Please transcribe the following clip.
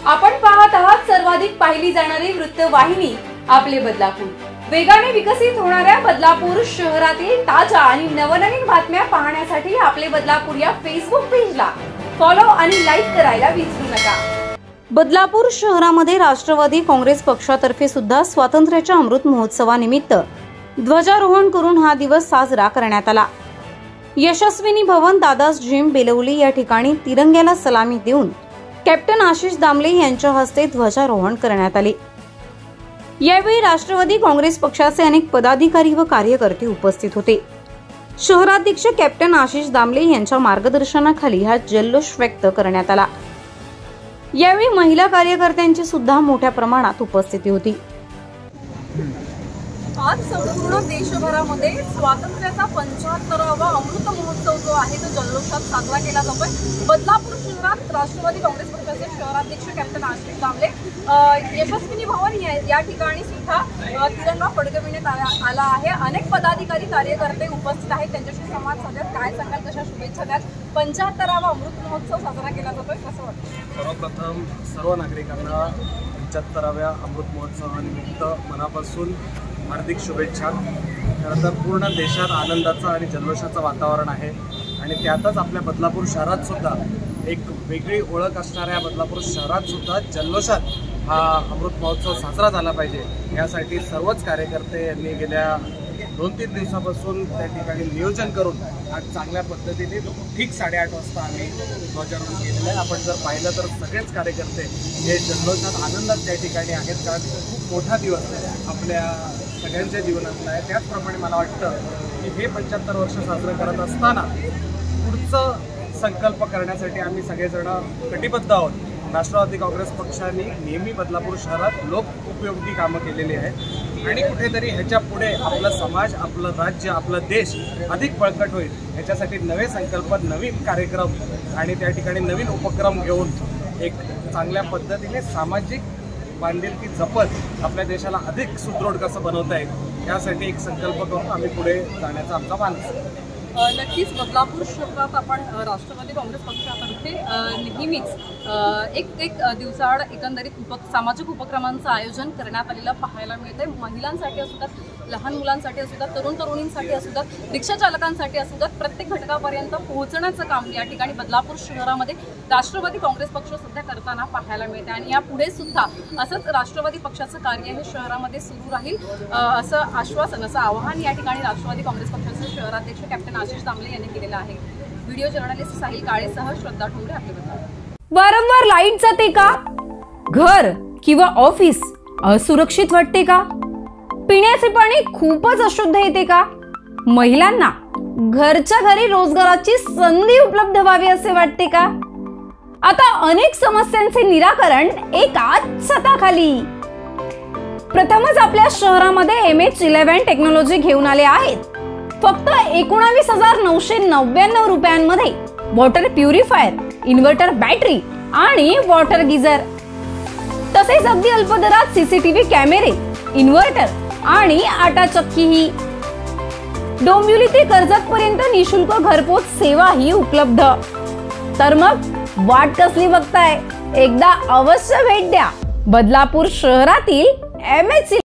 आपण पाहत आहात सर्वाधिक पाहिली जाणारी वृत्तवाहिनी आपले बदलापूर। वेगाने विकसित होणाऱ्या बदलापूर शहरातील ताजा आणि नवनवीन बातम्या पाहण्यासाठी आपले बदलापूर या फेसबुक पेजला फॉलो आणि लाईक करायला विसरू नका। बदलापूर शहरामध्ये राष्ट्रवादी काँग्रेस पक्षातर्फे सुद्धा स्वातंत्र्याच्या अमृत महोत्सवानिमित्त ध्वजारोहण करून हा दिवस साजरा करण्यात आला। यशस्विनी भवन दादास जिम बेलवली या ठिकाणी तिरंग्याला सलामी देऊन कॅप्टन आशिष दामले यांच्या हस्ते ध्वजारोहण करण्यात आले। यावेळी राष्ट्रवादी काँग्रेस पक्षाचे अनेक पदाधिकारी व कार्यकर्ते उपस्थित होते। शहराध्यक्ष कॅप्टन आशिष दामले यांच्या मार्गदर्शनाखाली हा जल्लोष व्यक्त करण्यात आला। यावेळी महिला कार्यकर्त्यांची सुद्धा मोठ्या प्रमाणात उपस्थिती होती। आज संपूर्ण देशभरामध्ये स्वातंत्र्याचा 75वा अमृत महोत्सव जो आहे तो जल्लोषात साजरा केला जातोय। बदलापूर शहरात राष्ट्रवादी काँग्रेस पक्षाचे शहराध्यक्ष कॅप्टन आशिष दामले यशस्विनी भवन या ठिकाणी सुद्धा तिरंगा फडकविण्यात आला आहे। अनेक पदाधिकारी कार्यकर्ते उपस्थित आहेत, त्यांच्याशी संवाद साधत काय सांगाल, कशा शुभेच्छा द्याल? 75वा अमृत महोत्सव साजरा केला जातोय, कसं वाटतं? सर्वप्रथम सर्व नागरिकांना 75व्या अमृत महोत्सवानिमित्त मनापासून हार्दिक शुभेच्छा। खरं तर पूर्ण देशात आनंदाचं आणि जल्लोषाचं वातावरण आहे आणि त्यातच आपल्या बदलापूर शहरात सुद्धा एक वेगळी ओळख असणाऱ्या बदलापूर शहरात सुद्धा जल्लोषात हा अमृत महोत्सव साजरा झाला पाहिजे यासाठी सर्वच कार्यकर्ते यांनी गेल्या 2-3 दिवसापासून त्या ठिकाणी नियोजन करून आज चांगल्या पद्धतीने ठीक 8:30 वाजता आम्ही ध्वजारोहण केलेलं आहे। आपण जर पाहिलं तर सगळेच कार्यकर्ते हे जल्लोषात आनंदात त्या ठिकाणी आहेत, कारण खूप मोठा दिवस आपल्या सगळ्यांच्या जीवनातला आहे। त्याचप्रमाणे मला वाटतं की हे 75 वर्ष साजरं करत असताना पुढचं संकल्प करण्यासाठी आम्ही सगळेजण कटिबद्ध आहोत। राष्ट्रवादी काँग्रेस पक्षाने नेहमी बदलापूर शहरात लोक उपयोगी कामं केलेली आहेत आणि कुठेतरी ह्याच्या पुढे आपला समाज, आपलं राज्य, आपला देश अधिक बळकट होईल ह्याच्यासाठी नवे संकल्प, नवीन कार्यक्रम आणि त्या ठिकाणी नवीन उपक्रम घेऊन एक चांगल्या पद्धतीने सामाजिक बांधिलकी जपत आपल्या देशाला अधिक सुदृढ कसं बनवता येईल यासाठी एक संकल्प करून आम्ही पुढे जाण्याचा आमचा मानस आहे। नक्कीच बदलापूर शहरात आपण राष्ट्रवादी काँग्रेस पक्षातर्फे नेहमीच एक दिवसाआड एकंदरीत सामाजिक उपक्रमांचं आयोजन करण्यात आलेलं पाहायला मिळतंय। महिलांसाठी असू द्यात, लहान मुलांसाठी असू द्यात, तरुण तरुणींसाठी असू द्यात, रिक्षा चालकांसाठी असू द्यात, प्रत्येक घटकापर्यंत पोहोचण्याचं काम या ठिकाणी बदलापूर शहरामध्ये राष्ट्रवादी काँग्रेस पक्ष सध्या करताना पाहायला मिळते आणि यापुढे सुद्धा असंच राष्ट्रवादी पक्षाचं कार्य हे शहरामध्ये सुरू राहील असं आश्वासन, असं आवाहन या ठिकाणी राष्ट्रवादी काँग्रेस पक्षाचे शहराध्यक्ष कॅप्टन आशिष दामले यांनी केलेलं आहे। व्हिडिओ जर्नलिस्ट साहिल काळेसह श्रद्धा ठोंबरे आपले बदलापूर। वारंवार लाईट जाते का? घर किंवा ऑफिस असुरक्षित वाटते का? पिण्याचे पाणी खूपच अशुद्ध येते का? महिलांना घरच्या घरी रोजगाराची संधी उपलब्ध व्हावी असे वाटते का? आता अनेक समस्यांचे निराकरण एकाच छताखाली। प्रथमच आपल्या शहरामध्ये MH11 टेक्नॉलॉजी घेऊन आले आहेत। फक्त 19,999 रुपयांमध्ये वॉटर प्युरिफायर, इन्व्हर्टर बॅटरी आणि वॉटर गीझर, तसेच अगदी अल्प दरात CCTV कॅमेरे, इन्व्हर्टर आणि आटा चक्कीही। डोंबिवली ते कर्जत पर्यंत निशुल्क घरपोच सेवा ही उपलब्ध। तर मग वाट कसली बघताय? एकदा अवश्य भेट द्या बदलापूर शहरातील MH